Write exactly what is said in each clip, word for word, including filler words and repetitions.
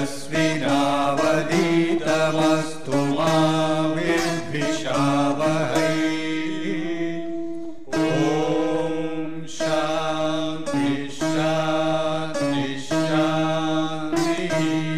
तेजस्विनावधीतमस्तु मा विद्विषावहै। ॐ शान्ति शान्ति शान्तिः।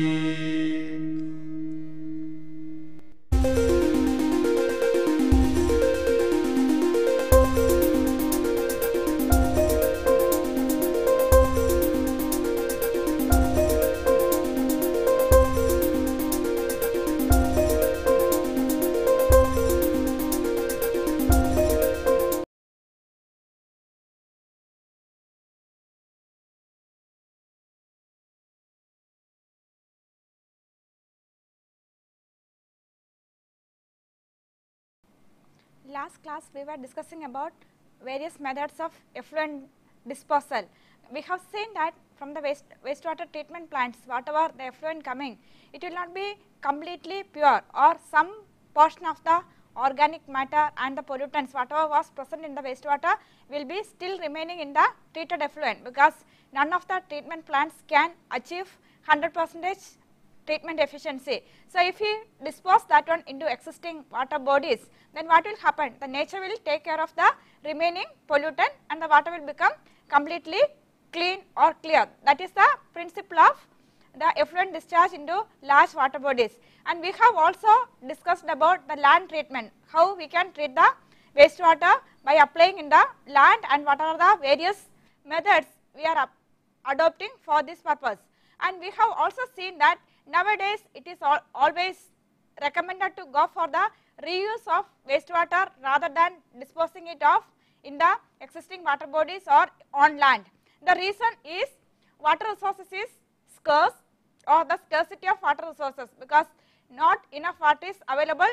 Last class we were discussing about various methods of effluent disposal. We have seen that from the waste wastewater treatment plants, whatever the effluent coming, it will not be completely pure, or some portion of the organic matter and the pollutants whatever was present in the wastewater will be still remaining in the treated effluent, because none of the treatment plants can achieve one hundred percent treatment efficiency. So, if we dispose that one into existing water bodies, then what will happen? The nature will take care of the remaining pollutant and the water will become completely clean or clear. That is the principle of the effluent discharge into large water bodies. And we have also discussed about the land treatment, how we can treat the wastewater by applying in the land, and what are the various methods we are adopting for this purpose. And we have also seen that nowadays it is al always recommended to go for the reuse of wastewater rather than disposing it off in the existing water bodies or on land. The reason is water resources is scarce, or the scarcity of water resources, because not enough water is available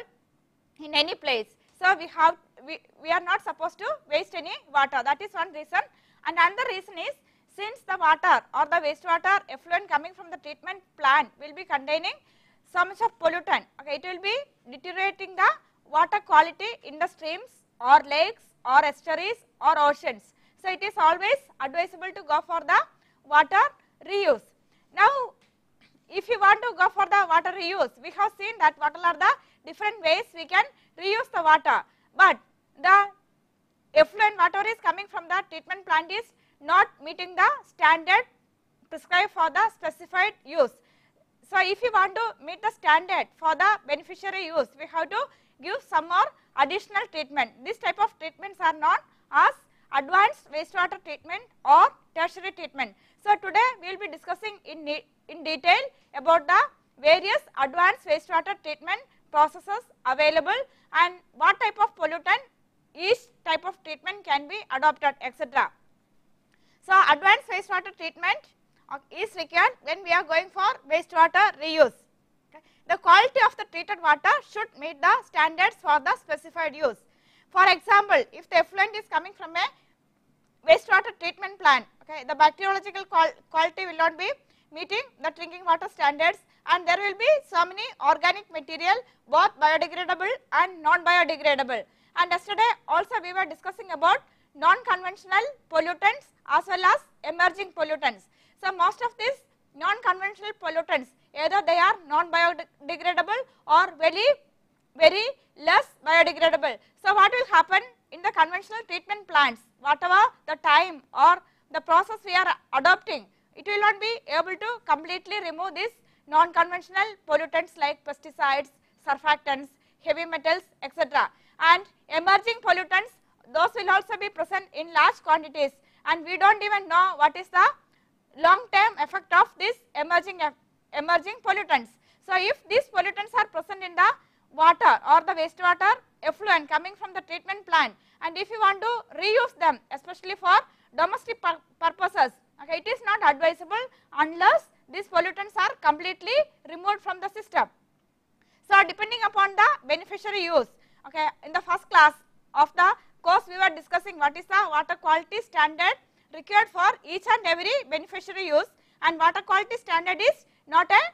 in any place. So, we have we, we are not supposed to waste any water. That is one reason. And another reason is, since the water or the wastewater effluent coming from the treatment plant will be containing so much of pollutant, okay, it will be deteriorating the water quality in the streams or lakes or estuaries or oceans. So, it is always advisable to go for the water reuse. Now, if you want to go for the water reuse, we have seen that what are the different ways we can reuse the water, but the effluent whatever is coming from the treatment plant is not meeting the standard prescribed for the specified use. So, if you want to meet the standard for the beneficiary use, we have to give some more additional treatment. This type of treatments are known as advanced wastewater treatment or tertiary treatment. So, today we will be discussing in, in detail about the various advanced wastewater treatment processes available and what type of pollutant each type of treatment can be adopted, et cetera. So, advanced wastewater treatment is required when we are going for wastewater reuse. Okay. The quality of the treated water should meet the standards for the specified use. For example, if the effluent is coming from a wastewater treatment plant, okay, the bacteriological qual quality will not be meeting the drinking water standards, and there will be so many organic material, both biodegradable and non-biodegradable. And yesterday also we were discussing about non-conventional pollutants as well as emerging pollutants. So, most of these non-conventional pollutants, either they are non-biodegradable or very, very less biodegradable. So, what will happen in the conventional treatment plants, whatever the time or the process we are adopting, it will not be able to completely remove these non-conventional pollutants like pesticides, surfactants, heavy metals, et cetera. And emerging pollutants, those will also be present in large quantities, and we do not even know what is the long term effect of these emerging emerging pollutants. So, if these pollutants are present in the water or the wastewater effluent coming from the treatment plant, and if you want to reuse them, especially for domestic pur purposes, okay, it is not advisable unless these pollutants are completely removed from the system. So, depending upon the beneficiary use, okay, in the first class of the course we were discussing what is the water quality standard required for each and every beneficiary use, and water quality standard is not a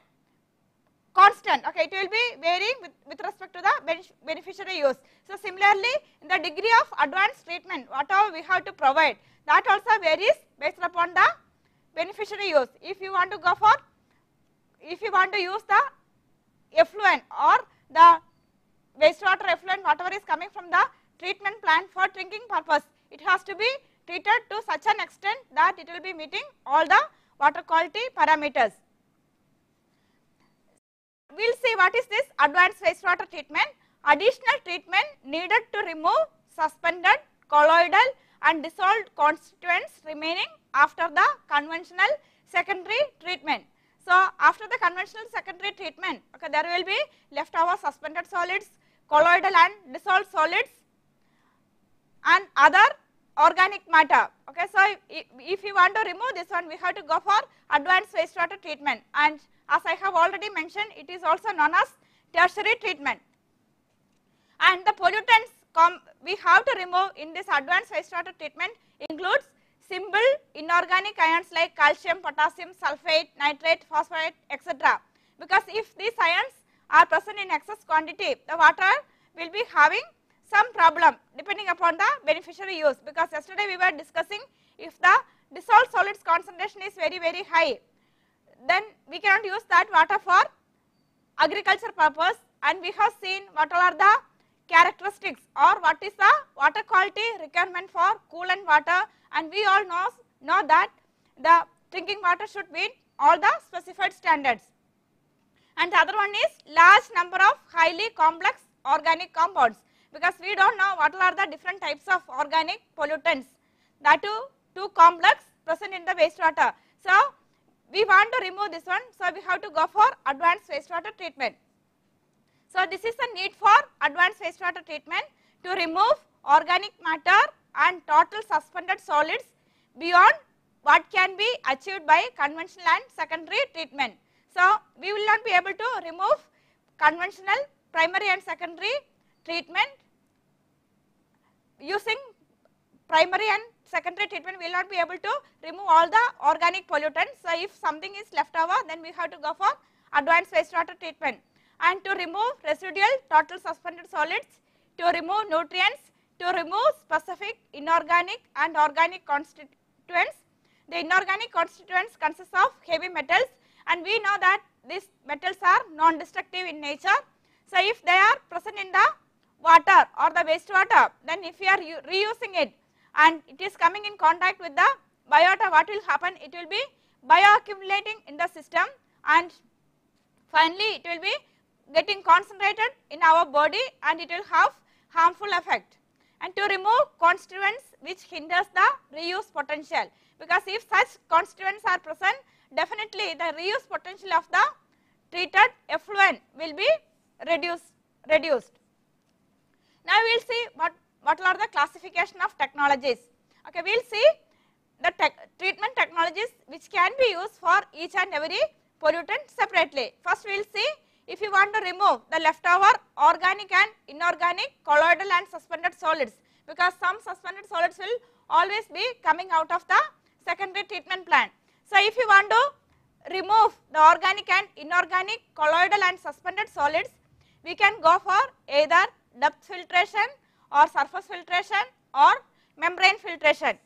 constant, okay, it will be varying with, with respect to the beneficiary use. So, similarly, in the degree of advanced treatment, whatever we have to provide, that also varies based upon the beneficiary use. If you want to go for, if you want to use the effluent or the wastewater effluent, whatever is coming from the treatment plant for drinking purpose, it has to be treated to such an extent that it will be meeting all the water quality parameters. We will see what is this advanced wastewater treatment. Additional treatment needed to remove suspended, colloidal and dissolved constituents remaining after the conventional secondary treatment. So, after the conventional secondary treatment, okay, there will be leftover suspended solids, colloidal and dissolved solids and other organic matter. Okay, so, if, if you want to remove this one, we have to go for advanced wastewater treatment, and as I have already mentioned, it is also known as tertiary treatment. And the pollutants com we have to remove in this advanced wastewater treatment includes simple inorganic ions like calcium, potassium, sulphate, nitrate, phosphate, et cetera. Because if these ions are present in excess quantity, the water will be having some problem depending upon the beneficiary use, because yesterday we were discussing if the dissolved solids concentration is very very high, then we cannot use that water for agriculture purpose, and we have seen what are the characteristics or what is the water quality requirement for coolant water, and we all know, know that the drinking water should meet all the specified standards. And the other one is large number of highly complex organic compounds, because we do not know what are the different types of organic pollutants, that too too complex present in the wastewater. So, we want to remove this one, so we have to go for advanced wastewater treatment. So, this is the need for advanced wastewater treatment to remove organic matter and total suspended solids beyond what can be achieved by conventional and secondary treatment. So, we will not be able to remove conventional primary and secondary treatment using primary and secondary treatment. We will not be able to remove all the organic pollutants. So, if something is left over, then we have to go for advanced wastewater treatment. And to remove residual total suspended solids, to remove nutrients, to remove specific inorganic and organic constituents. The inorganic constituents consist of heavy metals, and we know that these metals are non-destructive in nature. So, if they are present in the water or the wastewater, then if we are reusing it and it is coming in contact with the biota, what will happen? It will be bioaccumulating in the system, and finally it will be getting concentrated in our body, and it will have harmful effect. And to remove constituents which hinders the reuse potential, because if such constituents are present, definitely the reuse potential of the treated effluent will be reduced. reduced. Now, we will see what, what are the classification of technologies. Okay, we will see the te treatment technologies which can be used for each and every pollutant separately. First, we will see if you want to remove the leftover organic and inorganic colloidal and suspended solids, because some suspended solids will always be coming out of the secondary treatment plant. So, if you want to remove the organic and inorganic colloidal and suspended solids, we can go for either depth filtration or surface filtration or membrane filtration.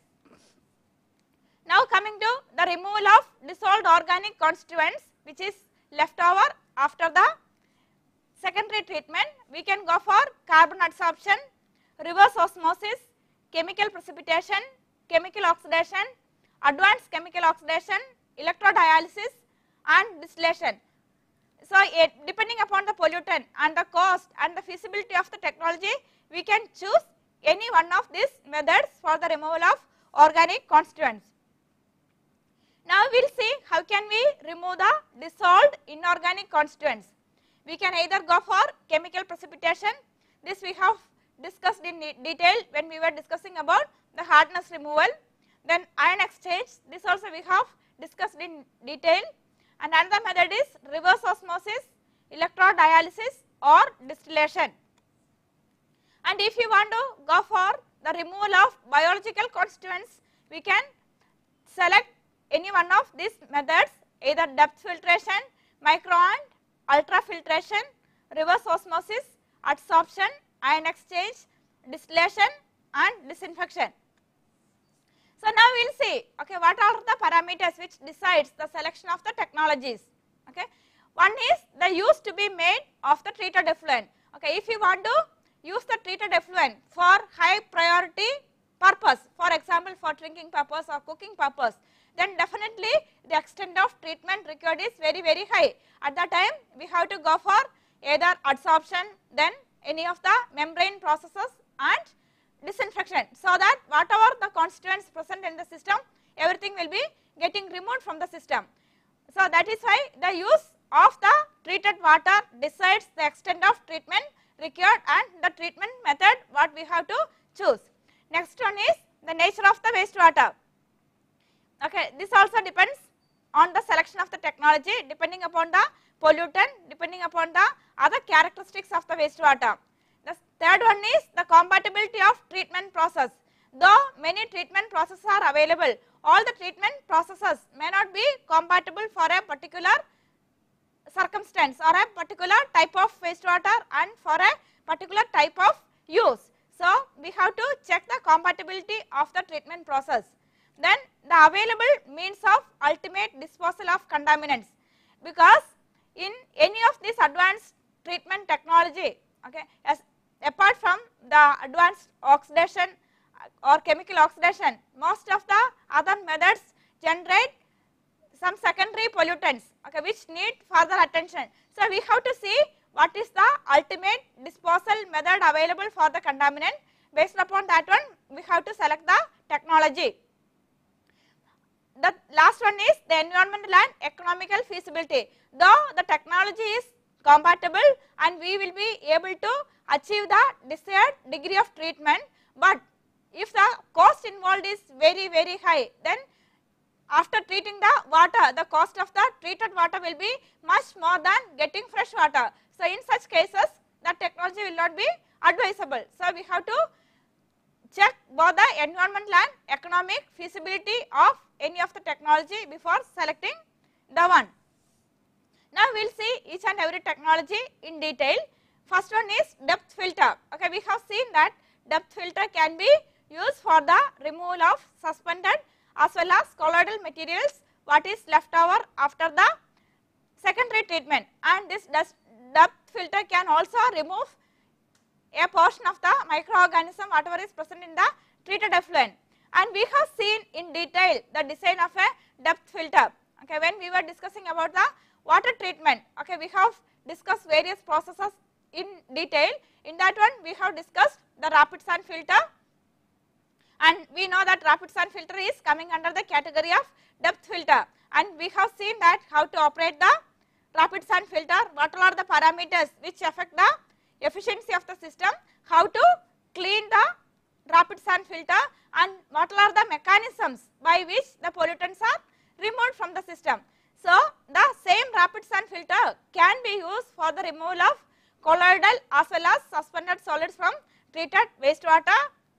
Now, coming to the removal of dissolved organic constituents which is left over after the secondary treatment, we can go for carbon adsorption, reverse osmosis, chemical precipitation, chemical oxidation, advanced chemical oxidation, electrodialysis and distillation. So, it, depending upon the pollutant and the cost and the feasibility of the technology, we can choose any one of these methods for the removal of organic constituents. Now, we will see how can we remove the dissolved inorganic constituents. We can either go for chemical precipitation. This we have discussed in detail when we were discussing about the hardness removal. Then ion exchange, this also we have discussed in detail. And another method is reverse osmosis, electrodialysis or distillation. And if you want to go for the removal of biological constituents, we can select any one of these methods, either depth filtration, micro and ultra filtration, reverse osmosis, adsorption, ion exchange, distillation and disinfection. So, now we will see, okay, what are the parameters which decides the selection of the technologies. Okay. One is the use to be made of the treated effluent. Okay, if you want to use the treated effluent for high priority purpose, for example for drinking purpose or cooking purpose, then definitely the extent of treatment required is very very high. At that time we have to go for either adsorption, then any of the membrane processes and disinfection, so that whatever the constituents present in the system, everything will be getting removed from the system. So that is why the use of the treated water decides the extent of treatment required and the treatment method what we have to choose. Next one is the nature of the wastewater. Okay, this also depends on the selection of the technology, depending upon the pollutant, depending upon the other characteristics of the wastewater. The third one is the compatibility of treatment process. Though many treatment processes are available, all the treatment processes may not be compatible for a particular circumstance or a particular type of wastewater and for a particular type of use. So we have to check the compatibility of the treatment process. Then the available means of ultimate disposal of contaminants, because in any of these advanced treatment technology, okay, as apart from the advanced oxidation or chemical oxidation, most of the other methods generate some secondary pollutants, okay, which need further attention. So we have to see what is the ultimate disposal method available for the contaminant. Based upon that one, we have to select the technology. The last one is the environmental and economical feasibility. Though the technology is compatible and we will be able to achieve the desired degree of treatment, but if the cost involved is very very high, then after treating the water, the cost of the treated water will be much more than getting fresh water. So in such cases, the technology will not be advisable. So we have to check both the environmental and economic feasibility of any of the technology before selecting the one. Now we will see each and every technology in detail. First one is depth filter. Okay, we have seen that depth filter can be used for the removal of suspended as well as colloidal materials what is left over after the secondary treatment, and this depth filter can also remove a portion of the microorganism whatever is present in the treated effluent. And we have seen in detail the design of a depth filter. Okay, when we were discussing about the water treatment, okay, we have discussed various processes in detail. In that one we have discussed the rapid sand filter, and we know that rapid sand filter is coming under the category of depth filter, and we have seen that how to operate the rapid sand filter, what are the parameters which affect the efficiency of the system, how to clean the rapid sand filter, and what are the mechanisms by which the pollutants are removed from the system. So the same rapid sand filter can be used for the removal of colloidal as well as suspended solids from treated wastewater.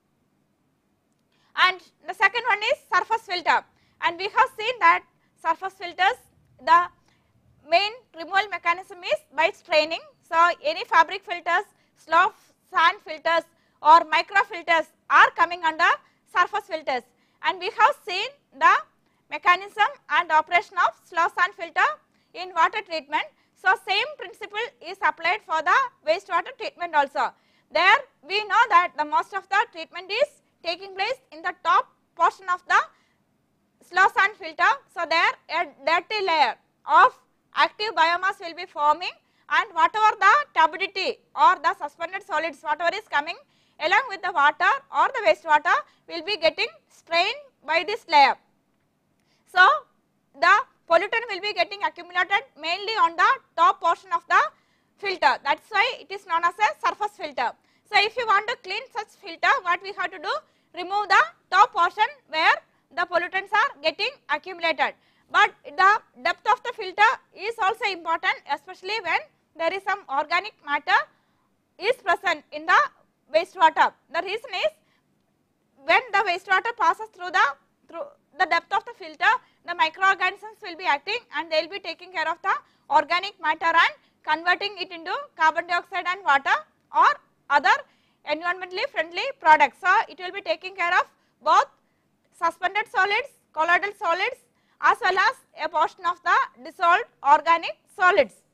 And the second one is surface filter, and we have seen that surface filters, the main removal mechanism is by straining. So any fabric filters, slope sand filters or microfilters are coming under surface filters, and we have seen the mechanism and operation of slow sand filter in water treatment. So same principle is applied for the wastewater treatment also. There we know that the most of the treatment is taking place in the top portion of the slow sand filter. So there a dirty layer of active biomass will be forming, and whatever the turbidity or the suspended solids whatever is coming along with the water or the wastewater will be getting strained by this layer. So the pollutant will be getting accumulated mainly on the top portion of the filter. That is why it is known as a surface filter. So if you want to clean such filter, what we have to do, remove the top portion where the pollutants are getting accumulated. But the depth of the filter is also important, especially when there is some organic matter is present in the wastewater. The reason is when the wastewater passes through the through the depth of the filter, the microorganisms will be acting and they will be taking care of the organic matter and converting it into carbon dioxide and water or other environmentally friendly products. So it will be taking care of both suspended solids, colloidal solids as well as a portion of the dissolved organic solids.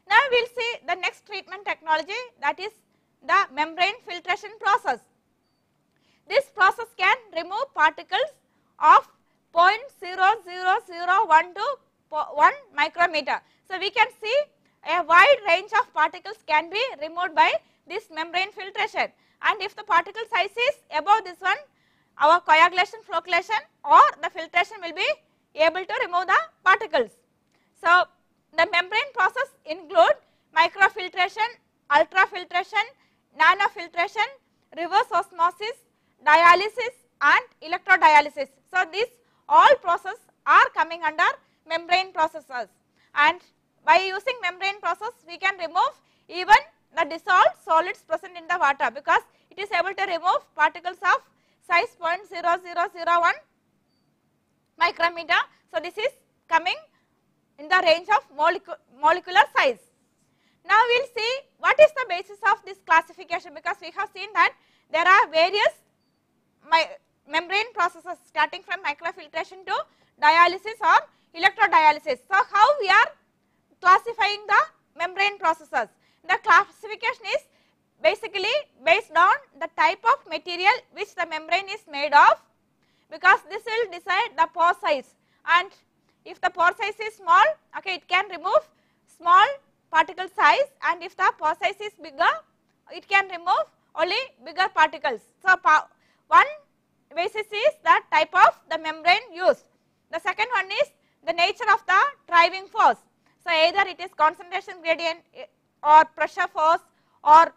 Now we will see the next treatment technology, that is the membrane filtration process. This process can remove particles of zero point zero zero zero one to one micrometer. So we can see a wide range of particles can be removed by this membrane filtration, and if the particle size is above this one, our coagulation, flocculation or the filtration will be able to remove the particles. So the membrane process include microfiltration, ultrafiltration, nanofiltration, reverse osmosis, dialysis and electrodialysis. So these all processes are coming under membrane processes, and by using membrane process we can remove even the dissolved solids present in the water, because it is able to remove particles of size zero point zero zero zero one micrometer. So this is coming in the range of molecu molecular size. Now we will see what is the basis of this classification, because we have seen that there are various membrane processes starting from microfiltration to dialysis or electrodialysis. So how we are classifying the membrane processes? The classification is basically based on the type of material which the membrane is made of, because this will decide the pore size, and if the pore size is small, okay, it can remove small particle size, and if the pore size is bigger, it can remove only bigger particles. So one basis is the type of the membrane used. The second one is the nature of the driving force. So either it is concentration gradient or pressure force or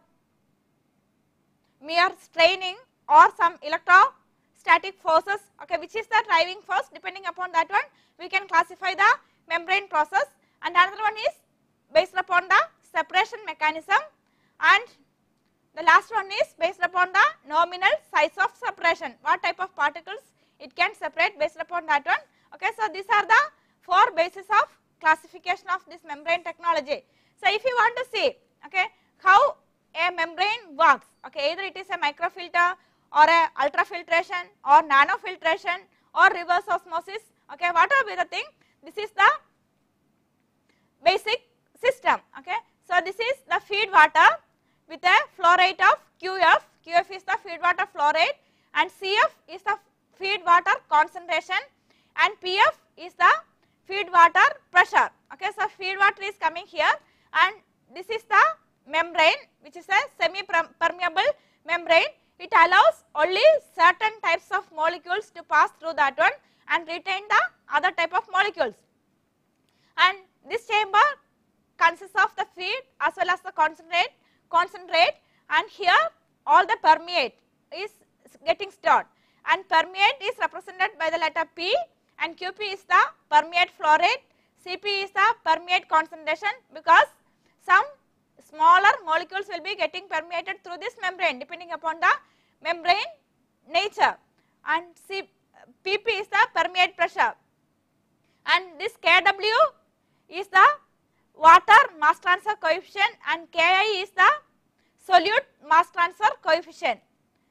mere straining or some electrostatic forces, okay, which is the driving force. Depending upon that one, we can classify the membrane process. And another one is based upon the separation mechanism, and the last one is based upon the nominal size of separation, what type of particles it can separate based upon that one. Okay, so these are the four bases of classification of this membrane technology. So if you want to see, okay, how a membrane works, okay, either it is a microfilter or a ultrafiltration or nanofiltration or reverse osmosis, okay, whatever be the thing, this is the basic system. Okay, so this is the feed water with a flow rate of Q F. Q F is the feed water flow rate, and C F is the feed water concentration, and P F is the feed water pressure. Okay, so feed water is coming here, and this is the membrane, which is a semi permeable membrane. It allows only certain types of molecules to pass through that one and retain the other type of molecules. And this chamber consists of the feed as well as the concentrate, concentrate, and here all the permeate is getting stored, and permeate is represented by the letter P, and Q P is the permeate flow rate, C P is the permeate concentration, because some smaller molecules will be getting permeated through this membrane depending upon the membrane nature, and C, P P is the permeate pressure, and this K W is the water mass transfer coefficient, and K I is the solute mass transfer coefficient.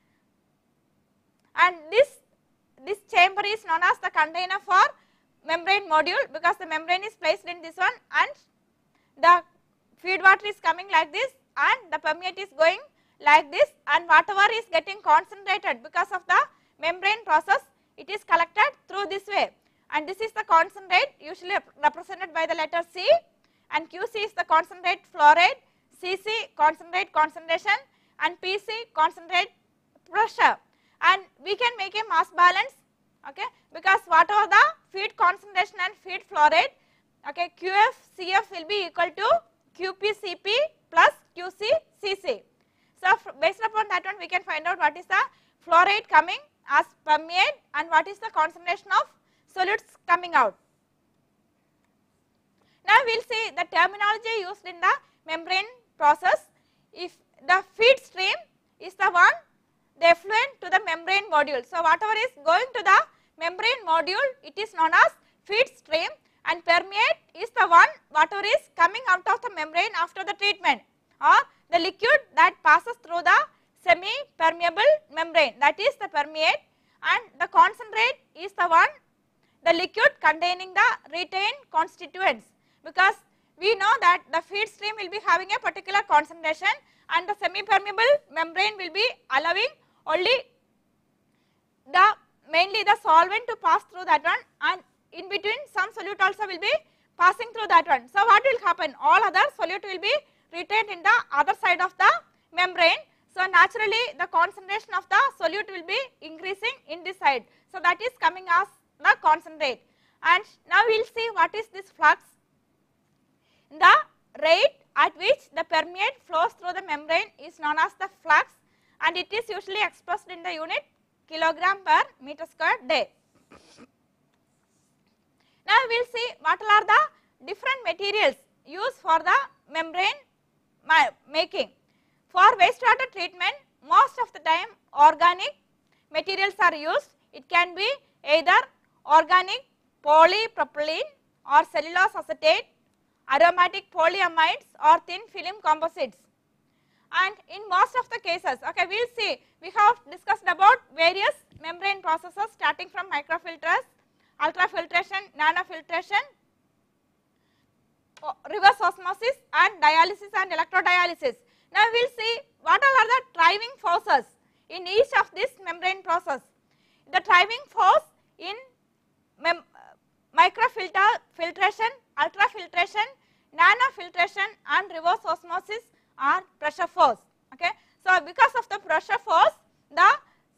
And this this chamber is known as the container for membrane module, because the membrane is placed in this one, and the feed water is coming like this, and the permeate is going like this, and whatever is getting concentrated because of the membrane process, it is collected through this way, and this is the concentrate, usually represented by the letter C, and Q C is the concentrate flow rate, C C concentrate concentration, and P C concentrate pressure. And we can make a mass balance, okay, because whatever the feed concentration and feed flow rate, okay, Q F C F will be equal to Q P C P plus Q C C C. So based upon that one, we can find out what is the flow rate coming as permeate and what is the concentration of solutes coming out. Now we will see the terminology used in the membrane process. If the feed stream is the one, the effluent to the membrane module. So whatever is going to the membrane module, it is known as feed stream, and permeate is the one whatever is coming out of the membrane after the treatment, or the liquid that passes through the semi permeable membrane, that is the permeate, and the concentrate is the one, the liquid containing the retained constituents, because we know that the feed stream will be having a particular concentration and the semi-permeable membrane will be allowing only the mainly the solvent to pass through that one, and in between some solute also will be passing through that one. So, what will happen? All other solute will be retained in the other side of the membrane. So, naturally the concentration of the solute will be increasing in this side. So, that is coming as the concentrate. And now we will see what is this flux. The rate at which the permeate flows through the membrane is known as the flux, and it is usually expressed in the unit kilogram per meter square day. Now we will see what are the different materials used for the membrane making. For wastewater treatment, most of the time organic materials are used. It can be either organic polypropylene or cellulose acetate, aromatic polyamides or thin film composites. And in most of the cases, okay, we will see, we have discussed about various membrane processes starting from microfilters, ultrafiltration, nanofiltration, reverse osmosis and dialysis and electrodialysis. Now we will see what are the driving forces in each of this membrane process. The driving force in mem microfilter filtration, ultrafiltration, nanofiltration and reverse osmosis are pressure force. Okay. So, because of the pressure force, the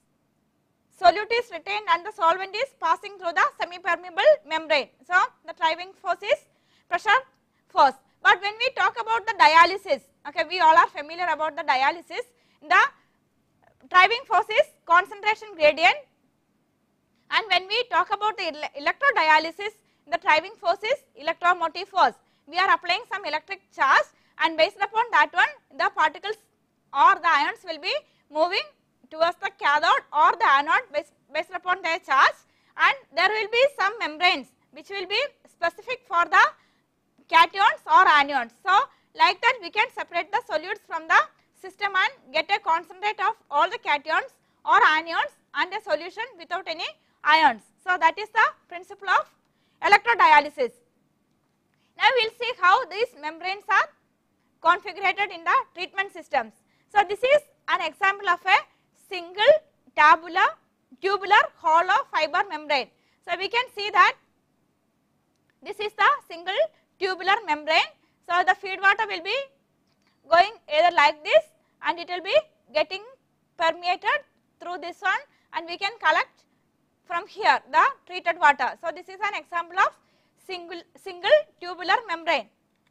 solute is retained and the solvent is passing through the semi-permeable membrane. So, the driving force is pressure force. But when we talk about the dialysis, okay, we all are familiar about the dialysis. The driving force is concentration gradient, and when we talk about the electrodialysis, the driving force is electromotive force. We are applying some electric charge, and based upon that one, the particles or the ions will be moving towards the cathode or the anode based, based upon their charge, and there will be some membranes which will be specific for the cations or anions. So, like that we can separate the solutes from the system and get a concentrate of all the cations or anions and a solution without any ions. So, that is the principle of electrodialysis. Now, we will see how these membranes are configured in the treatment systems. So, this is an example of a single tabular tubular hollow fiber membrane. So, we can see that this is the single tubular membrane. So, the feed water will be going either like this, and it will be getting permeated through this one, and we can collect from here the treated water. So, this is an example of single single tubular membrane,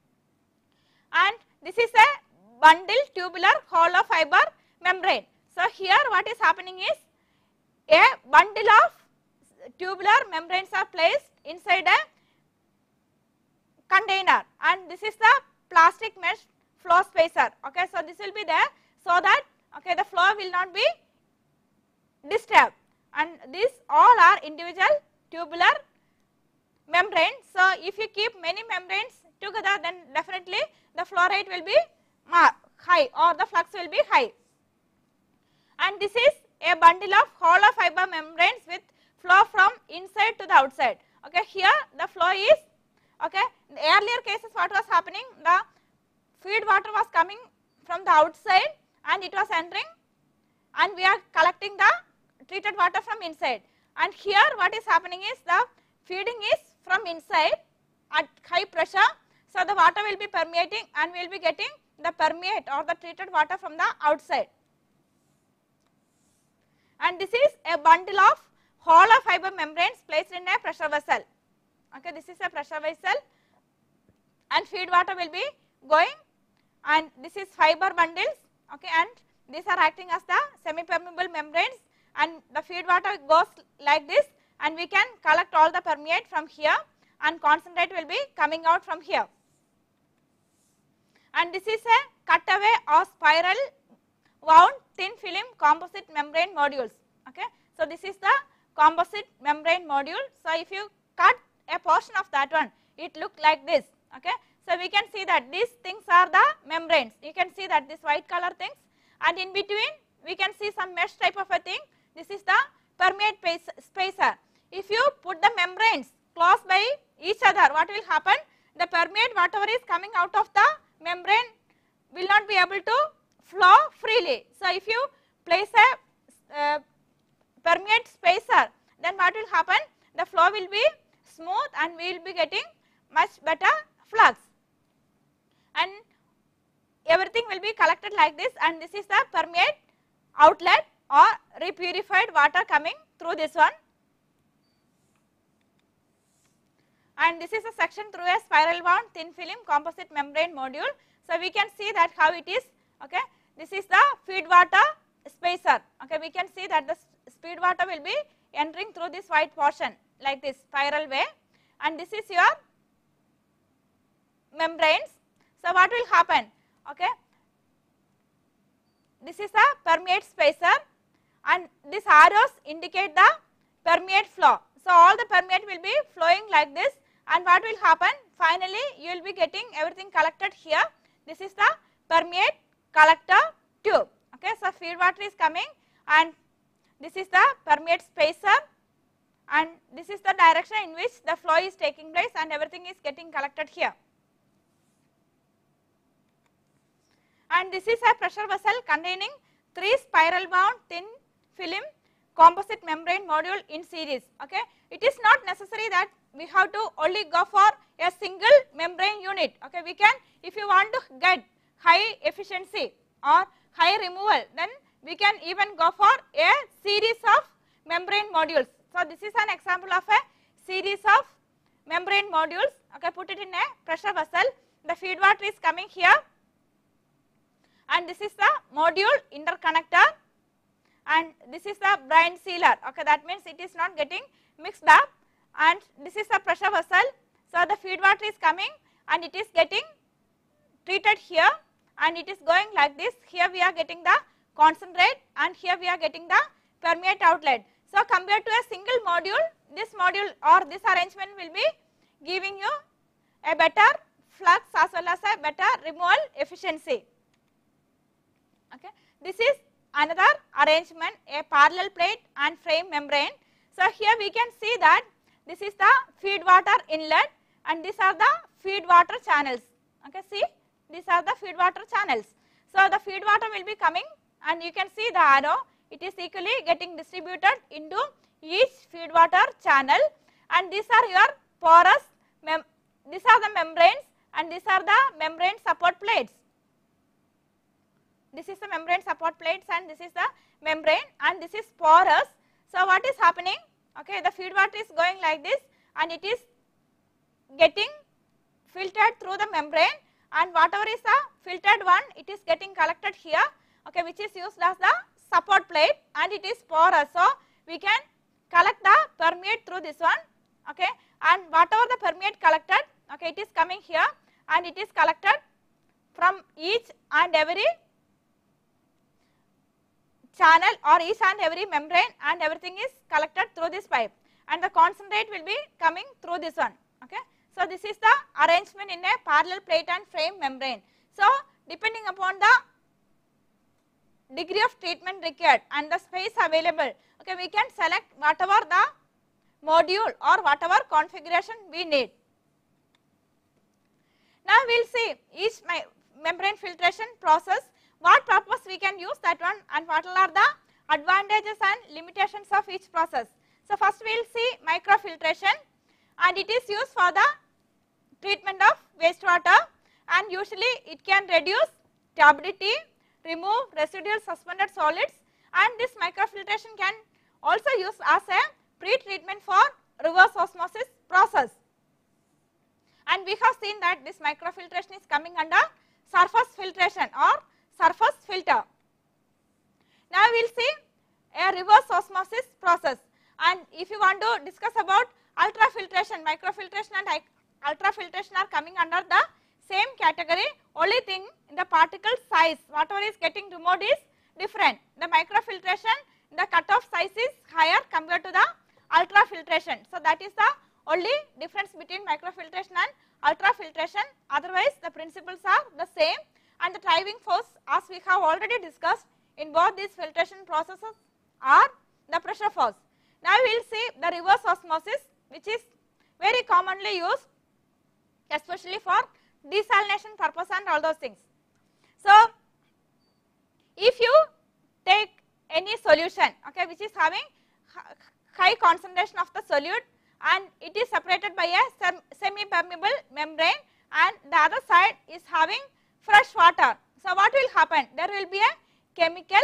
and this is a bundle tubular hollow fiber membrane. So, here what is happening is a bundle of tubular membranes are placed inside a container, and this is the plastic mesh flow spacer. Okay, so, this will be there so that okay, the flow will not be disturbed, and these all are individual tubular membranes. So, if you keep many membranes together, then definitely the flow rate will be high or the flux will be high. And this is a bundle of hollow fiber membranes with flow from inside to the outside. Okay, here the flow is okay. In the earlier cases, what was happening? The feed water was coming from the outside and it was entering, and we are collecting the treated water from inside. And here what is happening is the feeding is from inside at high pressure. So, the water will be permeating and we will be getting the permeate or the treated water from the outside. And this is a bundle of hollow fiber membranes placed in a pressure vessel. Okay, this is a pressure vessel, and feed water will be going, and this is fiber bundles. Okay, and these are acting as the semi-permeable membranes, and the feed water goes like this, and we can collect all the permeate from here, and concentrate will be coming out from here. And this is a cutaway or spiral wound thin film composite membrane modules. Okay, so this is the composite membrane module. So, if you cut a portion of that one, it look like this. Okay, so we can see that these things are the membranes. You can see that this white color things, and in between we can see some mesh type of a thing. This is the permeate spacer. If you put the membranes close by each other, what will happen? the permeate whatever is coming out of the membrane will not be able to flow freely. So, if you place a uh, permeate spacer, then what will happen? The flow will be smooth and we will be getting much better flux, and everything will be collected like this, and this is the permeate outlet or repurified water coming through this one, and this is a section through a spiral wound thin film composite membrane module. So, we can see that how it is. Okay. This is the feed water spacer. Okay. We can see that the feed water will be entering through this white portion like this spiral way, and this is your membranes. So, what will happen? Okay. This is a permeate spacer, and these arrows indicate the permeate flow. So, all the permeate will be flowing like this, and what will happen? Finally, you will be getting everything collected here. This is the permeate collector tube. Okay. So, feed water is coming, and this is the permeate spacer, and this is the direction in which the flow is taking place, and everything is getting collected here. And this is a pressure vessel containing three spiral wound thin film composite membrane module in series. Okay. It is not necessary that we have to only go for a single membrane unit. Okay. We can, if you want to get high efficiency or high removal, then we can even go for a series of membrane modules. So, this is an example of a series of membrane modules. Okay. Put it in a pressure vessel. The feed water is coming here, and this is the module interconnector, and this is the brine sealer. Okay, that means it is not getting mixed up, and this is the pressure vessel. So, the feed water is coming and it is getting treated here, and it is going like this. Here we are getting the concentrate, and here we are getting the permeate outlet. So, compared to a single module, this module or this arrangement will be giving you a better flux as well as a better removal efficiency. Okay. This is another arrangement, a parallel plate and frame membrane. So, here we can see that this is the feed water inlet, and these are the feed water channels. Okay. See, these are the feed water channels. So, the feed water will be coming, and you can see the arrow, it is equally getting distributed into each feed water channel, and these are your porous, mem these are the membranes, and these are the membrane support plates. This is the membrane support plates, and this is the membrane, and this is porous. So, what is happening? Okay, the feed water is going like this, and it is getting filtered through the membrane, and whatever is the filtered one, it is getting collected here, okay, which is used as the support plate, and it is porous. So, we can collect the permeate through this one, okay, and whatever the permeate collected, okay, it is coming here, and it is collected from each and every channel or each and every membrane, and everything is collected through this pipe, and the concentrate will be coming through this one. Okay. So, this is the arrangement in a parallel plate and frame membrane. So, depending upon the degree of treatment required and the space available, okay, we can select whatever the module or whatever configuration we need. Now, we will see each membrane filtration process, what purpose we can use that one, and what are the advantages and limitations of each process. So, first we will see microfiltration, and it is used for the treatment of wastewater, and usually it can reduce turbidity, remove residual suspended solids, and this microfiltration can also use as a pre-treatment for reverse osmosis process. And we have seen that this microfiltration is coming under surface filtration or surface filter. Now, we will see a reverse osmosis process, and if you want to discuss about ultrafiltration, microfiltration and ultrafiltration are coming under the same category, only thing in the particle size, whatever is getting removed is different. The microfiltration, the cutoff size is higher compared to the ultrafiltration. So, that is the only difference between microfiltration and ultrafiltration, otherwise the principles are the same, and the driving force, as we have already discussed in both these filtration processes, are the pressure force. Now, we will see the reverse osmosis, which is very commonly used especially for desalination purpose and all those things. So, if you take any solution, okay, which is having high concentration of the solute and it is separated by a semi-permeable membrane and the other side is having fresh water. So, what will happen? There will be a chemical,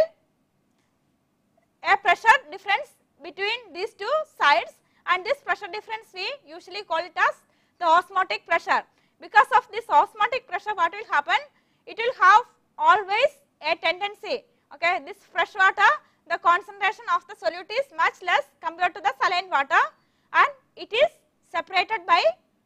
a pressure difference between these two sides, and this pressure difference we usually call it as the osmotic pressure. Because of this osmotic pressure, what will happen? It will have always a tendency, okay, this fresh water, the concentration of the solute is much less compared to the saline water and it is separated by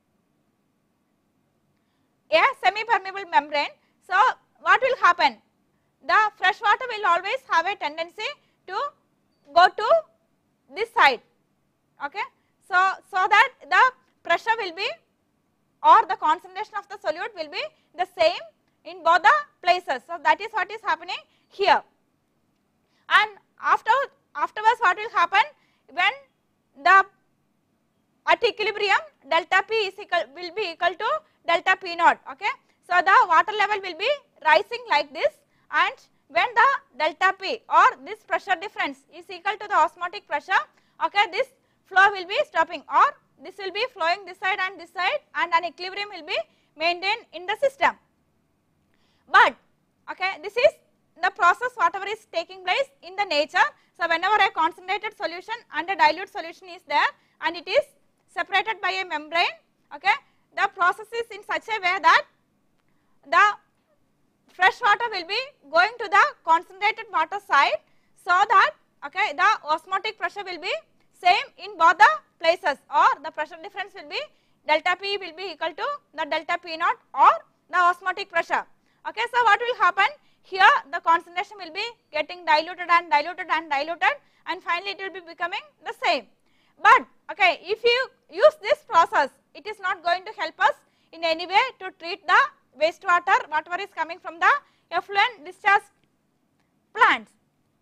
a semi-permeable membrane. So, what will happen? The fresh water will always have a tendency to go to this side, okay. So, so that the pressure will be or the concentration of the solute will be the same in both the places. So, that is what is happening here. And after afterwards what will happen when the at equilibrium delta P is equal will be equal to delta P naught, okay. So, the water level will be rising like this, and when the delta P or this pressure difference is equal to the osmotic pressure, okay, this flow will be stopping or this will be flowing this side and this side, and an equilibrium will be maintained in the system. But okay, this is the process whatever is taking place in the nature. So, whenever a concentrated solution and a dilute solution is there and it is separated by a membrane, okay, the process is in such a way that the fresh water will be going to the concentrated water side, so that okay, the osmotic pressure will be same in both the places, or the pressure difference will be delta P will be equal to the delta P naught or the osmotic pressure. Okay, so, what will happen? Here the concentration will be getting diluted and diluted and diluted, and finally it will be becoming the same. But okay, if you use this process, it is not going to help us in any way to treat the wastewater whatever is coming from the effluent discharge plants.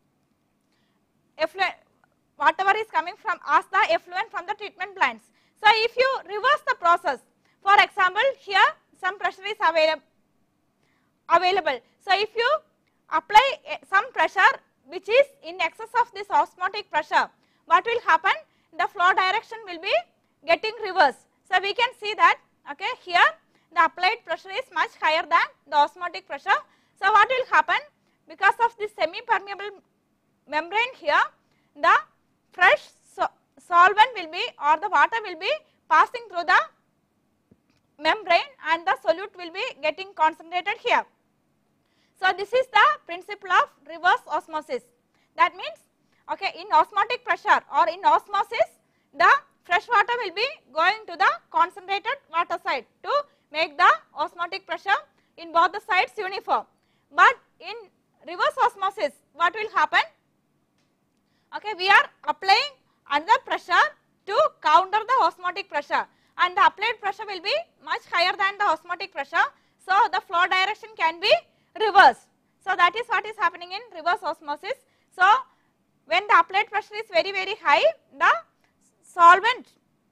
Effluent whatever is coming from as the effluent from the treatment plants. So, if you reverse the process, for example, here some pressure is available available. So, if you apply some pressure which is in excess of this osmotic pressure, what will happen? The flow direction will be getting reversed. So, we can see that okay, here the applied pressure is much higher than the osmotic pressure. So, what will happen? Because of this semi-permeable membrane here, the fresh so solvent will be or the water will be passing through the membrane and the solute will be getting concentrated here. So, this is the principle of reverse osmosis. That means okay, in osmotic pressure or in osmosis, the fresh water will be going to the concentrated water side to make the osmotic pressure in both the sides uniform. But in reverse osmosis, what will happen? Okay, we are applying another pressure to counter the osmotic pressure, and the applied pressure will be much higher than the osmotic pressure. So, the flow direction can be reversed. So, that is what is happening in reverse osmosis. So, when the applied pressure is very very high, the solvent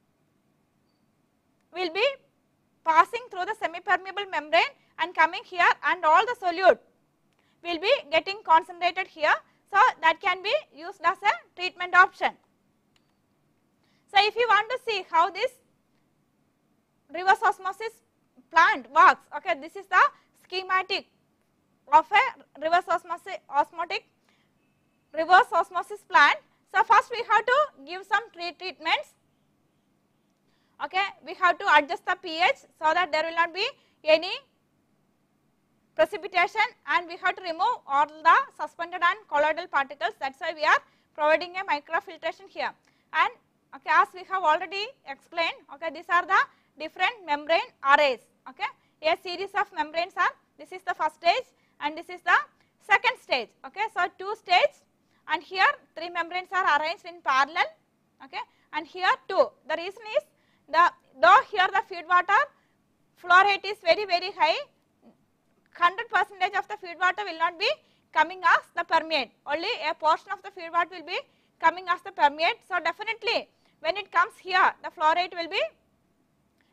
will be passing through the semi-permeable membrane and coming here, and all the solute will be getting concentrated here. So, that can be used as a treatment option. So, if you want to see how this reverse osmosis plant works, okay, this is the schematic of a reverse osmosis, osmotic reverse osmosis plant. So, first we have to give some treatments. Okay, we have to adjust the pH so that there will not be any precipitation, and we have to remove all the suspended and colloidal particles. That is why we are providing a microfiltration here. And okay, as we have already explained, okay, these are the different membrane arrays. Okay, a series of membranes are, this is the first stage and this is the second stage. Okay, so two stages, and here three membranes are arranged in parallel. Okay, and here two. The reason is the though here the feed water flow rate is very very high, one hundred percent of the feed water will not be coming as the permeate, only a portion of the feed water will be coming as the permeate. So, definitely when it comes here, the flow rate will be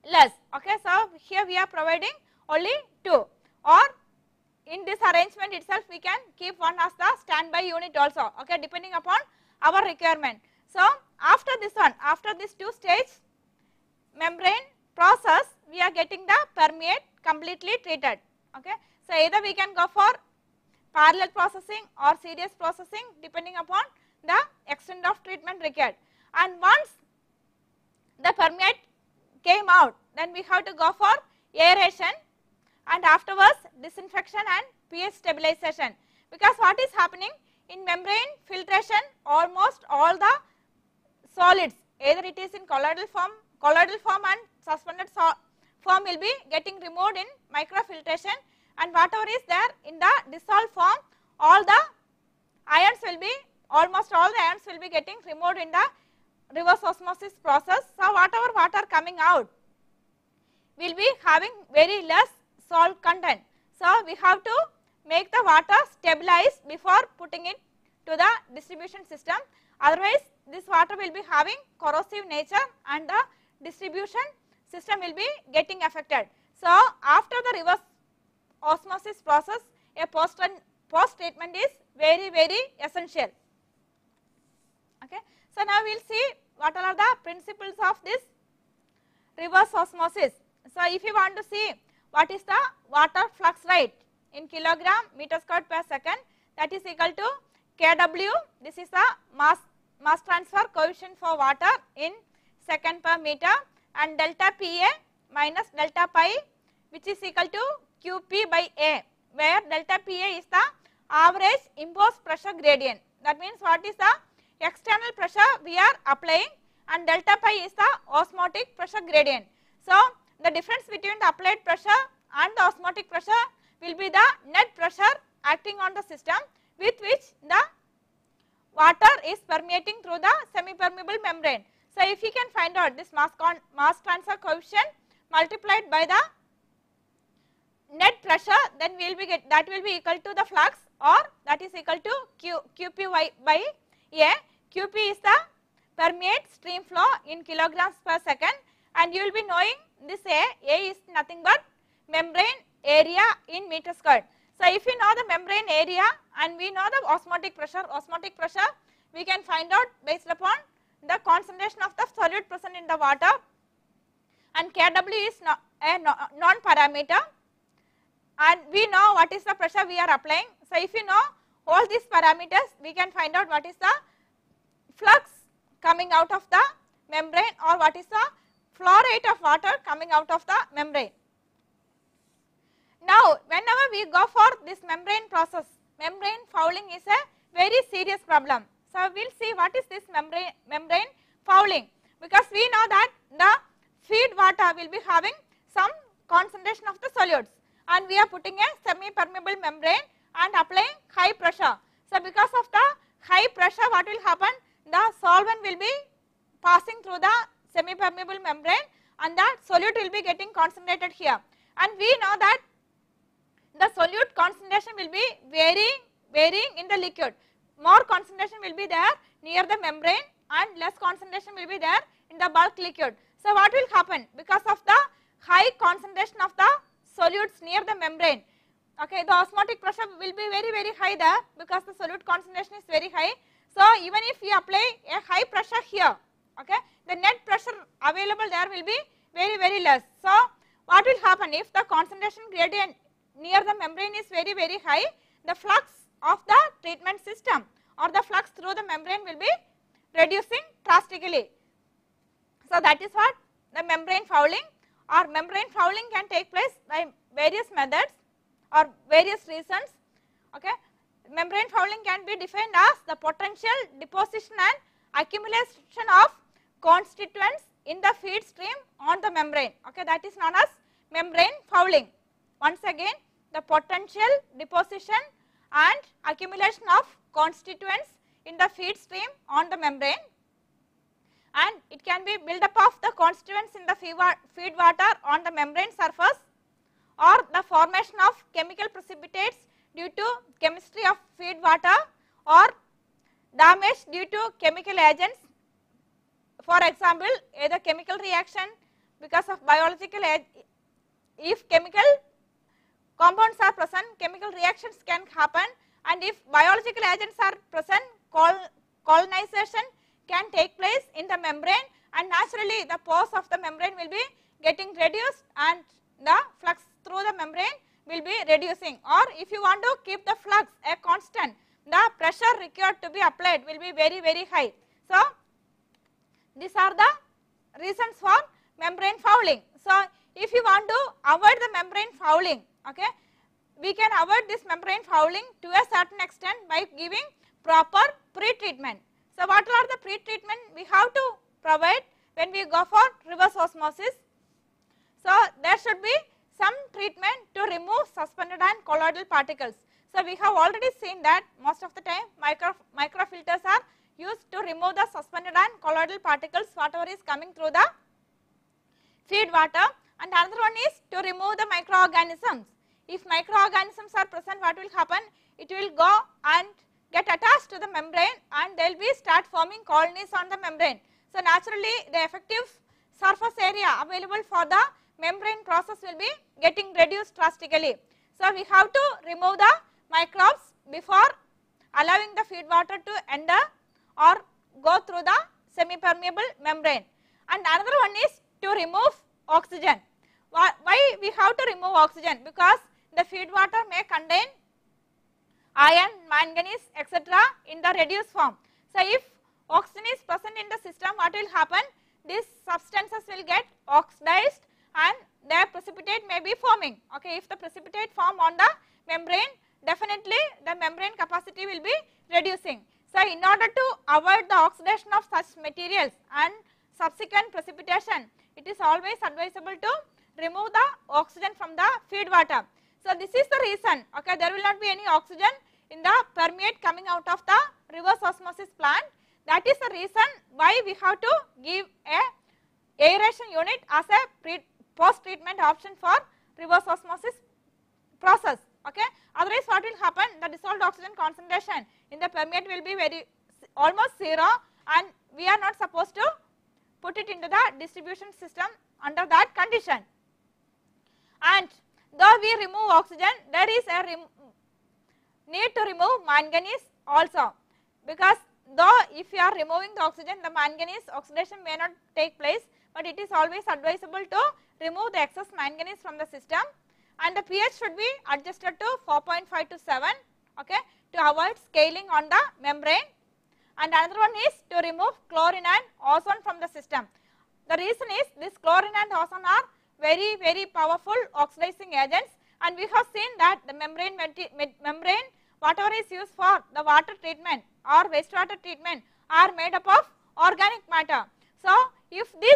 less. Okay, so here we are providing only two, or in this arrangement itself we can keep one as the standby unit also, okay, depending upon our requirement. So after this one, after this two stage membrane process, we are getting the permeate completely treated. Okay, so either we can go for parallel processing or series processing depending upon the extent of treatment required. And once the permeate came out, then we have to go for aeration, and afterwards disinfection and pH stabilization, because what is happening in membrane filtration, almost all the solids, either it is in colloidal form, colloidal form and suspended so form will be getting removed in microfiltration, and whatever is there in the dissolved form, all the ions will be, almost all the ions will be getting removed in the reverse osmosis process. So whatever water coming out will be having very less salt content. So we have to make the water stabilized before putting it to the distribution system, otherwise this water will be having corrosive nature and the distribution system will be getting affected. So after the reverse osmosis process, a post post treatment is very very essential. Okay. So now we will see what are the principles of this reverse osmosis. So if you want to see what is the water flux rate in kilogram meter squared per second, that is equal to K W, this is the mass mass transfer coefficient for water in second per meter, and delta P A minus delta pi, which is equal to Q P by A, where delta P A is the average imposed pressure gradient. That means what is the external pressure we are applying, and delta pi is the osmotic pressure gradient. So the difference between the applied pressure and the osmotic pressure will be the net pressure acting on the system with which the water is permeating through the semi-permeable membrane. So if you can find out this mass, con mass transfer coefficient multiplied by the net pressure, then we will be get that will be equal to the flux, or that is equal to Q, Qp by A. Qp is the permeate stream flow in kilograms per second, and you will be knowing this A. A is nothing but membrane area in meter squared. So if we know the membrane area and we know the osmotic pressure, osmotic pressure we can find out based upon the concentration of the solute present in the water, and K W is no, a no, non-parameter, and we know what is the pressure we are applying. So if you know all these parameters, we can find out what is the flux coming out of the membrane, or what is the flow rate of water coming out of the membrane. Now whenever we go for this membrane process, membrane fouling is a very serious problem. So we will see what is this membrane, membrane fouling, because we know that the feed water will be having some concentration of the solutes, and we are putting a semi-permeable membrane and applying high pressure. So because of the high pressure, what will happen? The solvent will be passing through the semi-permeable membrane, and that solute will be getting concentrated here, and we know that the solute concentration will be varying, varying in the liquid. More concentration will be there near the membrane and less concentration will be there in the bulk liquid. So what will happen? Because of the high concentration of the solutes near the membrane, okay, the osmotic pressure will be very very high there, because the solute concentration is very high. So even if we apply a high pressure here, okay, the net pressure available there will be very very less. So what will happen? If the concentration gradient near the membrane is very very high, the flux of the treatment system or the flux through the membrane will be reducing drastically. So that is what the membrane fouling, or membrane fouling can take place by various methods or various reasons. Okay, membrane fouling can be defined as the potential deposition and accumulation of constituents in the feed stream on the membrane. Okay, that is known as membrane fouling. Once again, the potential deposition and accumulation of constituents in the feed stream on the membrane, and it can be build up of the constituents in the feed water on the membrane surface, or the formation of chemical precipitates due to chemistry of feed water, or damage due to chemical agents. For example, either chemical reaction because of biological age, if chemical compounds are present, chemical reactions can happen, and if biological agents are present, col colonization can take place in the membrane, and naturally the pores of the membrane will be getting reduced and the flux through the membrane will be reducing. Or if you want to keep the flux a constant, the pressure required to be applied will be very very high. So, these are the reasons for membrane fouling. So, if you want to avoid the membrane fouling, okay, we can avoid this membrane fouling to a certain extent by giving proper pre-treatment. So, what are the pre-treatment we have to provide when we go for reverse osmosis? So, there should be some treatment to remove suspended and colloidal particles. So, we have already seen that most of the time micro microfilters are used to remove the suspended and colloidal particles whatever is coming through the feed water, and another one is to remove the microorganisms. If microorganisms are present, what will happen? It will go and get attached to the membrane and they will be start forming colonies on the membrane. So, naturally the effective surface area available for the membrane process will be getting reduced drastically. So, we have to remove the microbes before allowing the feed water to enter or go through the semi-permeable membrane. And another one is to remove oxygen. Why we have to remove oxygen? Because the feed water may contain iron, manganese, et cetera in the reduced form. So, if oxygen is present in the system, what will happen? These substances will get oxidized and their precipitate may be forming. Okay, if the precipitate form on the membrane, definitely the membrane capacity will be reducing. So, in order to avoid the oxidation of such materials and subsequent precipitation, it is always advisable to remove the oxygen from the feed water. So, this is the reason, okay, there will not be any oxygen in the permeate coming out of the reverse osmosis plant. That is the reason why we have to give a aeration unit as a pre post treatment option for reverse osmosis process. Okay. Otherwise, what will happen? The dissolved oxygen concentration in the permeate will be very almost zero, and we are not supposed to put it into the distribution system under that condition. And though we remove oxygen, there is a rem need to remove manganese also, because though if you are removing the oxygen, the manganese oxidation may not take place, but it is always advisable to remove the excess manganese from the system, and the pH should be adjusted to four point five to seven, okay, to avoid scaling on the membrane. And another one is to remove chlorine and ozone from the system. The reason is this chlorine and ozone are very very powerful oxidizing agents, and we have seen that the membrane membrane whatever is used for the water treatment or wastewater treatment are made up of organic matter. So, if this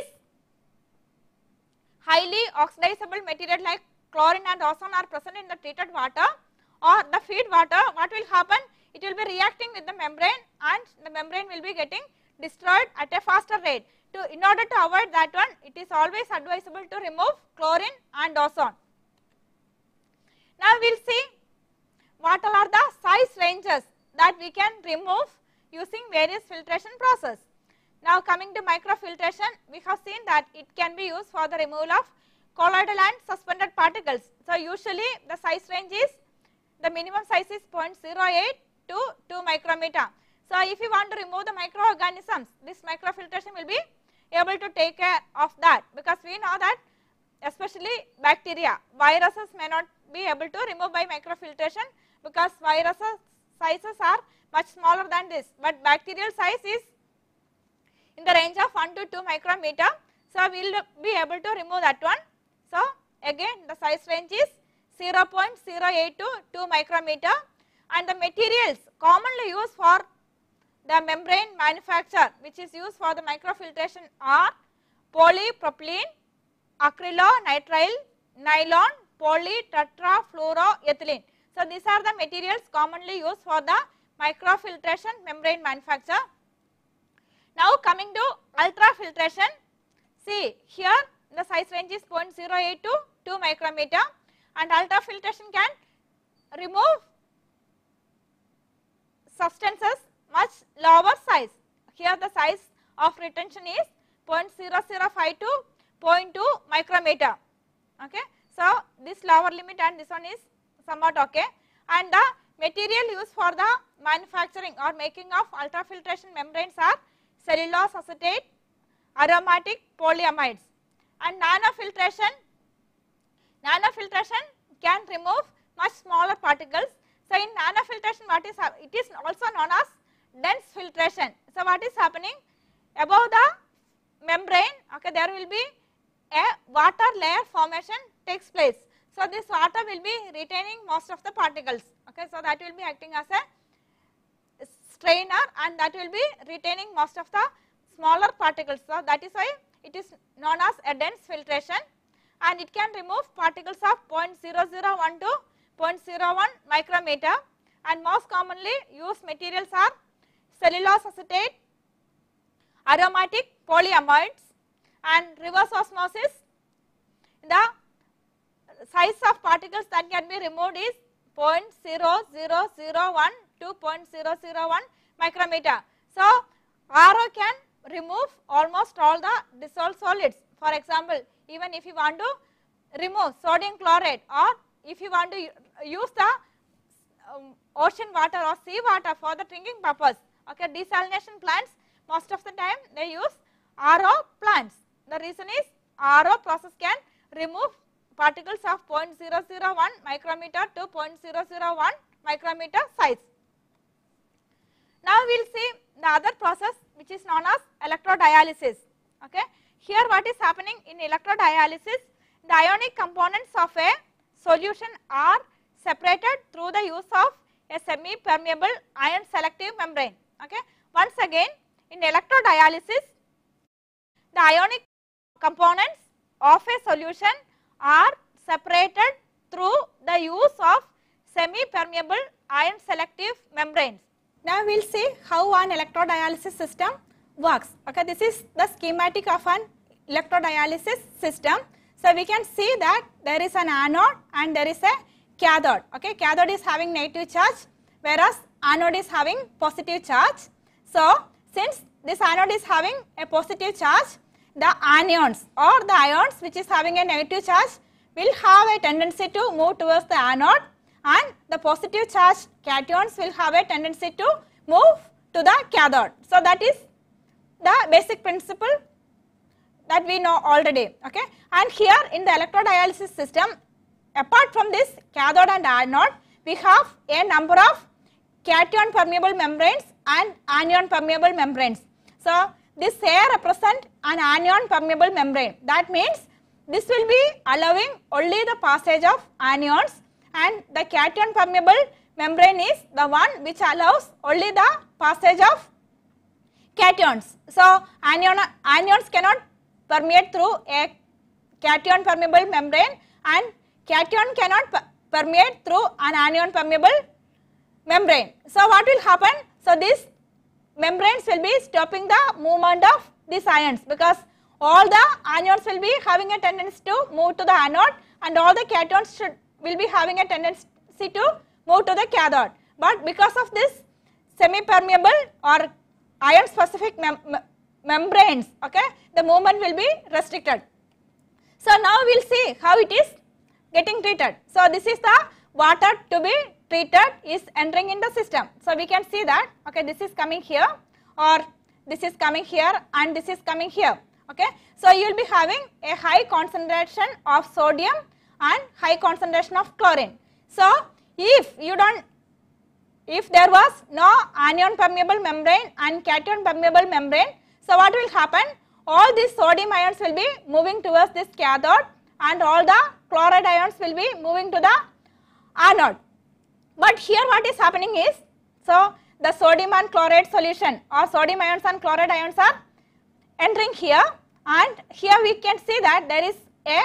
highly oxidizable material like chlorine and ozone are present in the treated water or the feed water, what will happen? It will be reacting with the membrane and the membrane will be getting destroyed at a faster rate. To, in order to avoid that one, it is always advisable to remove chlorine and ozone. Now, we will see what are the size ranges that we can remove using various filtration process. Now, coming to microfiltration, we have seen that it can be used for the removal of colloidal and suspended particles. So, usually the size range is, the minimum size is zero point zero eight to two micrometer. So, if you want to remove the microorganisms, this microfiltration will be able to take care of that, because we know that especially bacteria, viruses may not be able to remove by microfiltration, because viruses sizes are much smaller than this, but bacterial size is in the range of one to two micrometer. So, we will be able to remove that one. So, again the size range is zero point zero eight to two micrometer, and the materials commonly used for the membrane manufacture which is used for the microfiltration are polypropylene, acrylonitrile, nylon, polytetrafluoroethylene. So, these are the materials commonly used for the microfiltration membrane manufacture. Now, coming to ultrafiltration, see here the size range is zero point zero eight to two micrometer, and ultrafiltration can remove substances much lower size. Here the size of retention is zero point zero zero five to zero point two micrometer. Okay. So, this lower limit and this one is somewhat okay, and the material used for the manufacturing or making of ultrafiltration membranes are cellulose acetate, aromatic polyamides, and nanofiltration. Nanofiltration can remove much smaller particles. So, in nanofiltration, what is it is also known as dense filtration. So, what is happening above the membrane? Okay, there will be a water layer formation takes place. So, this water will be retaining most of the particles. Okay, so that will be acting as a strainer, and that will be retaining most of the smaller particles. So, that is why it is known as a dense filtration, and it can remove particles of zero point zero zero one to zero point zero one micrometer, and most commonly used materials are cellulose acetate, aromatic polyamides, and reverse osmosis. The size of particles that can be removed is zero point zero zero zero one to zero point zero zero one micrometer. So, R O can remove almost all the dissolved solids. For example, even if you want to remove sodium chloride, or if you want to use the um, ocean water or sea water for the drinking purpose, okay, desalination plants most of the time they use R O plants. The reason is R O process can remove particles of zero point zero zero one micrometer to zero point zero zero one micrometer size. Now, we will see the other process which is known as electrodialysis. Okay. Here what is happening in electrodialysis, the ionic components of a solution are separated through the use of a semi-permeable ion selective membrane. Okay. Once again, in electrodialysis, the ionic components of a solution are separated through the use of semi-permeable ion selective membranes. Now, we will see how an electrodialysis system works. Okay, this is the schematic of an electrodialysis system. So, we can see that there is an anode and there is a cathode. Okay, cathode is having negative charge, whereas anode is having positive charge. So, since this anode is having a positive charge, the anions or the ions which is having a negative charge will have a tendency to move towards the anode, and the positive charge cations will have a tendency to move to the cathode. So, that is the basic principle that we know already. Okay. And here in the electrodialysis system, apart from this cathode and anode, we have a number of cation permeable membranes and anion permeable membranes. So, this here represent an anion permeable membrane. That means this will be allowing only the passage of anions, and the cation permeable membrane is the one which allows only the passage of cations. So, anion, anions cannot permeate through a cation permeable membrane, and cation cannot per permeate through an anion permeable membrane. So, what will happen? So, these membranes will be stopping the movement of these ions, because all the anions will be having a tendency to move to the anode, and all the cations should will be having a tendency to move to the cathode. But because of this semi-permeable or ion specific mem membranes, okay, the movement will be restricted. So, now we will see how it is getting treated. So, this is the water to be treated is entering in the system. So, we can see that, okay, this is coming here, or this is coming here, and this is coming here. Okay. So, you will be having a high concentration of sodium and high concentration of chlorine. So, if you do not, if there was no anion permeable membrane and cation permeable membrane, so what will happen? All these sodium ions will be moving towards this cathode, and all the chloride ions will be moving to the anode. But here what is happening is, so the sodium and chloride solution, or sodium ions and chloride ions are entering here, and here we can see that there is a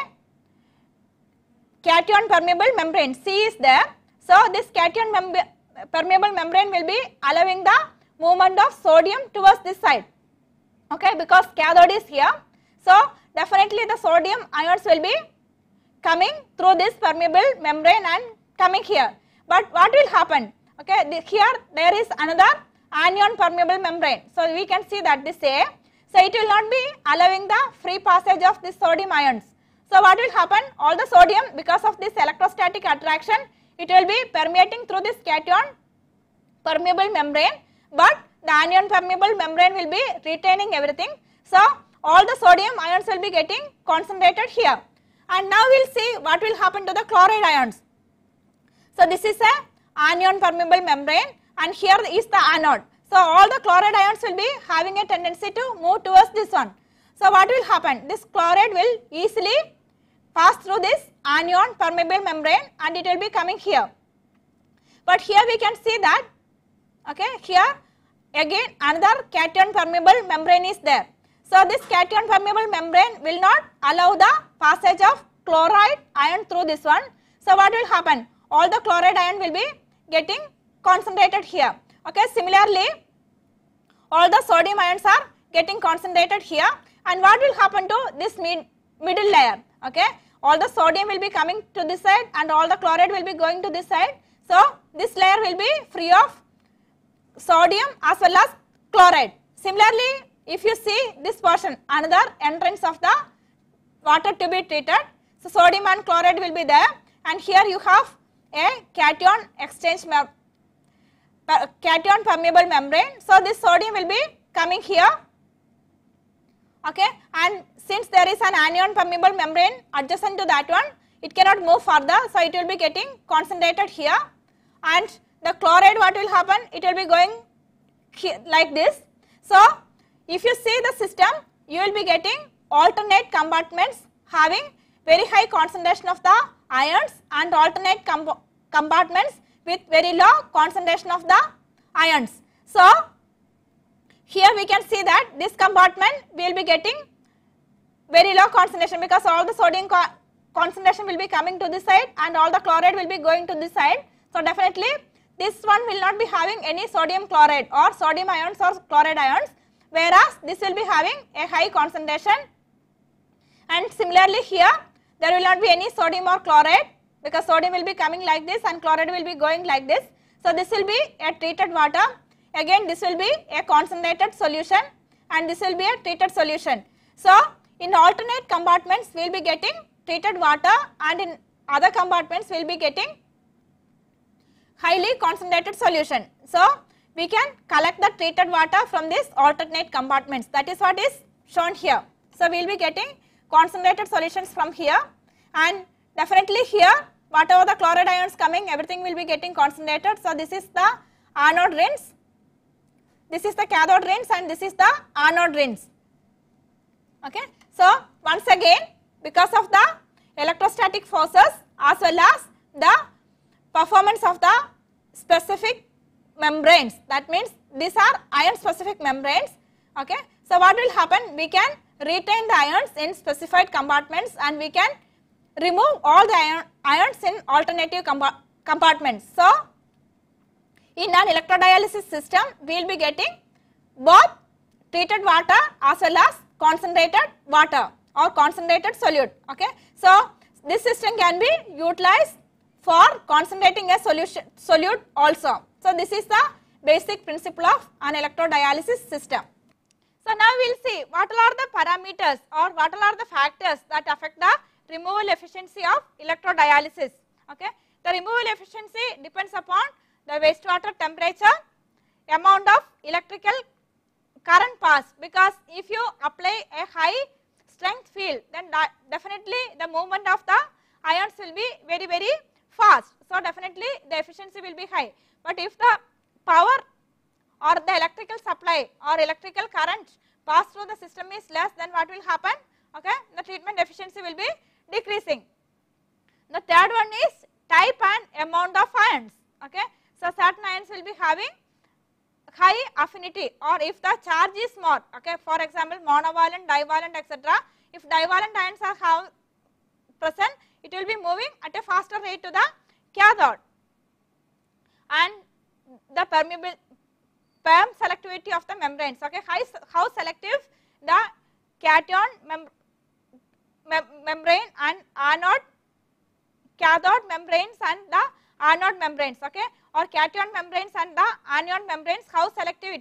cation permeable membrane, C is there. So, this cation mem permeable membrane will be allowing the movement of sodium towards this side, okay, because cathode is here. So, definitely the sodium ions will be coming through this permeable membrane and coming here. But what will happen? Okay, the, here there is another anion permeable membrane. So, we can see that this A. So it will not be allowing the free passage of this sodium ions. So what will happen? All the sodium, because of this electrostatic attraction, it will be permeating through this cation permeable membrane, but the anion permeable membrane will be retaining everything. So all the sodium ions will be getting concentrated here. And now we will see what will happen to the chloride ions. So this is a anion permeable membrane, and here is the anode. So all the chloride ions will be having a tendency to move towards this one. So what will happen? This chloride will easily pass through this anion permeable membrane and it will be coming here. But here we can see that, okay, here again another cation permeable membrane is there. So this cation permeable membrane will not allow the passage of chloride ion through this one. So what will happen? All the chloride ion will be getting concentrated here. Okay, similarly all the sodium ions are getting concentrated here, and what will happen to this mid, middle layer? Okay, all the sodium will be coming to this side and all the chloride will be going to this side. So this layer will be free of sodium as well as chloride. Similarly, if you see this portion, another entrance of the water to be treated, so sodium and chloride will be there, and here you have a cation exchange mem cation permeable membrane. So this sodium will be coming here, okay, and since there is an anion permeable membrane adjacent to that one, it cannot move further, so it will be getting concentrated here, and the chloride, what will happen? It will be going here, like this. So if you see the system, you will be getting alternate compartments having very high concentration of the ions and alternate com compartments with very low concentration of the ions. So here we can see that this compartment we will be getting very low concentration, because all the sodium co concentration will be coming to this side and all the chloride will be going to this side. So definitely this one will not be having any sodium chloride or sodium ions or chloride ions, whereas this will be having a high concentration. And similarly here there will not be any sodium or chloride, because sodium will be coming like this and chloride will be going like this. So this will be a treated water. Again this will be a concentrated solution and this will be a treated solution. So in alternate compartments we will be getting treated water, and in other compartments we will be getting highly concentrated solution. So we can collect the treated water from these alternate compartments. That is what is shown here. So we will be getting concentrated solutions from here, and definitely here whatever the chloride ions coming, everything will be getting concentrated. So this is the anode rinse, this is the cathode rinse, and this is the anode rinse. Okay. So once again, because of the electrostatic forces as well as the performance of the specific membranes, that means these are ion specific membranes. Okay. So what will happen? We can retain the ions in specified compartments and we can remove all the ion, ions in alternative compa compartments. So in an electrodialysis system we will be getting both treated water as well as concentrated water or concentrated solute. Okay. So this system can be utilized for concentrating a solution solute also. So this is the basic principle of an electrodialysis system. So now we will see what are the parameters or what are the factors that affect the removal efficiency of electrodialysis. Okay. The removal efficiency depends upon the wastewater temperature, amount of electrical current pass, because if you apply a high strength field, then definitely the movement of the ions will be very very fast. So definitely the efficiency will be high. But if the power or the electrical supply or electrical current pass through the system is less, then what will happen? Okay, the treatment efficiency will be decreasing. The third one is type and amount of ions. Okay, so certain ions will be having high affinity, or if the charge is more. Okay, for example monovalent, divalent, et cetera. If divalent ions are have present, it will be moving at a faster rate to the cathode. And the permeable perm selectivity of the membranes. Okay, how, how selective the cation mem mem membrane and anode cathode membranes and the anode membranes, okay, or cation membranes and the anion membranes, how selective it is,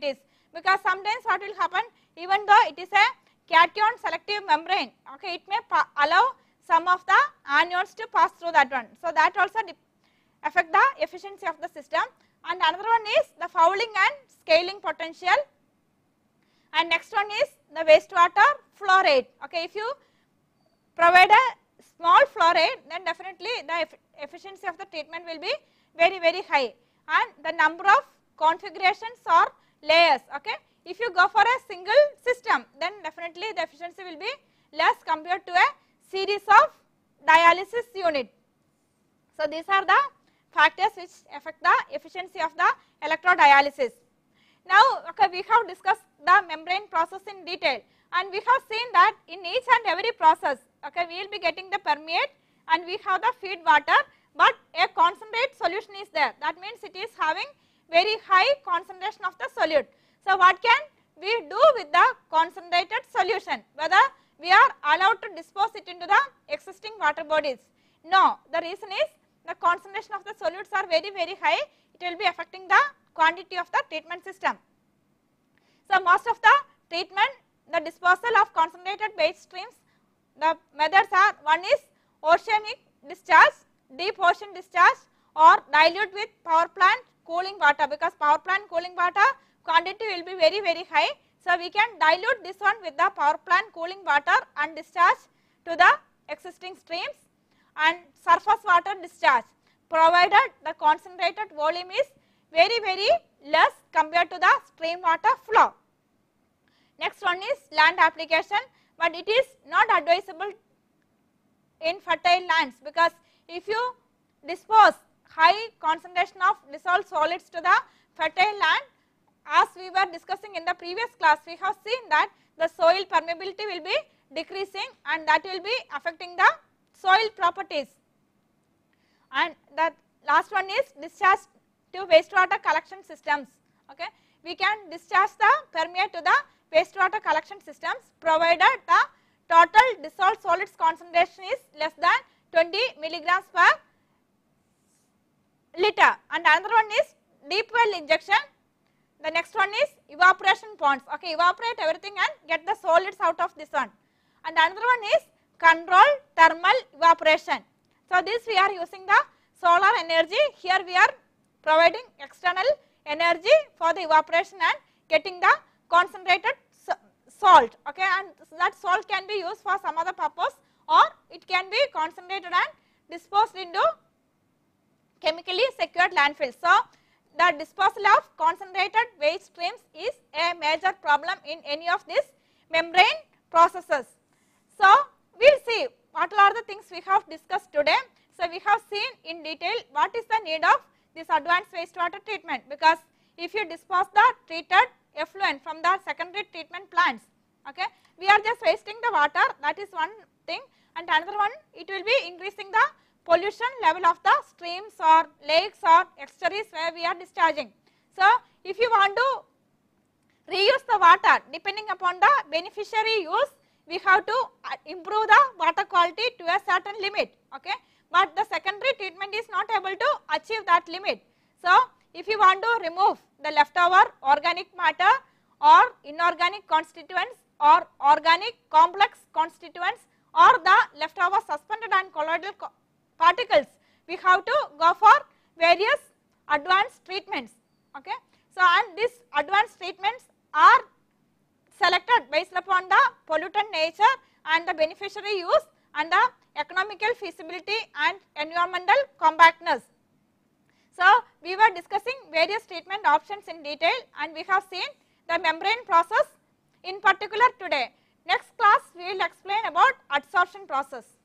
because sometimes what will happen, even though it is a cation selective membrane, okay, it may allow some of the anions to pass through that one. So, that also affect the efficiency of the system. And another one is the fouling and scaling potential, and next one is the wastewater flow rate. Okay, if you provide a small flow rate, then definitely the efficiency of the treatment will be very very high, and the number of configurations or layers. Okay, if you go for a single system, then definitely the efficiency will be less compared to a series of dialysis unit. So, these are the factors which affect the efficiency of the electrodialysis. Now, okay, we have discussed the membrane process in detail, and we have seen that in each and every process, okay, we will be getting the permeate and we have the feed water, but a concentrate solution is there. That means it is having very high concentration of the solute. So, what can we do with the concentrated solution? Whether we are allowed to dispose it into the existing water bodies? No, the reason is the concentration of the solutes are very very high, it will be affecting the quantity of the treatment system. So, most of the treatment, the disposal of concentrated waste streams, the methods are, one is oceanic discharge, deep ocean discharge, or dilute with power plant cooling water, because power plant cooling water quantity will be very very high. So, we can dilute this one with the power plant cooling water and discharge to the existing streams, and surface water discharge, provided the concentrated volume is very very less compared to the stream water flow. Next one is land application, but it is not advisable in fertile lands, because if you dispose high concentration of dissolved solids to the fertile land, as we were discussing in the previous class, we have seen that the soil permeability will be decreasing, and that will be affecting the soil properties. And the last one is discharge to wastewater collection systems. Okay, we can discharge the permeate to the wastewater collection systems, provided the total dissolved solids concentration is less than twenty milligrams per liter. And another one is deep well injection. The next one is evaporation ponds. Okay, evaporate everything and get the solids out of this one. And another one is controlled thermal evaporation. So, this we are using the solar energy. Here we are providing external energy for the evaporation and getting the concentrated salt. Okay, and that salt can be used for some other purpose, or it can be concentrated and disposed into chemically secured landfills. So, the disposal of concentrated waste streams is a major problem in any of these membrane processes. So, we will see what are the things we have discussed today. So, we have seen in detail what is the need of this advanced wastewater treatment, because if you dispose the treated effluent from the secondary treatment plants, okay, we are just wasting the water, that is one thing, and another one, it will be increasing the pollution level of the streams or lakes or estuaries where we are discharging. So, if you want to reuse the water, depending upon the beneficiary use, we have to improve the water quality to a certain limit, okay, but the secondary treatment is not able to achieve that limit. So, if you want to remove the leftover organic matter or inorganic constituents or organic complex constituents or the leftover suspended and colloidal co particles, we have to go for various advanced treatments. Okay. So, and these advanced treatments are selected based upon the pollutant nature and the beneficiary use and the economical feasibility and environmental compactness. So, we were discussing various treatment options in detail, and we have seen the membrane process in particular today. Next class we will explain about adsorption process.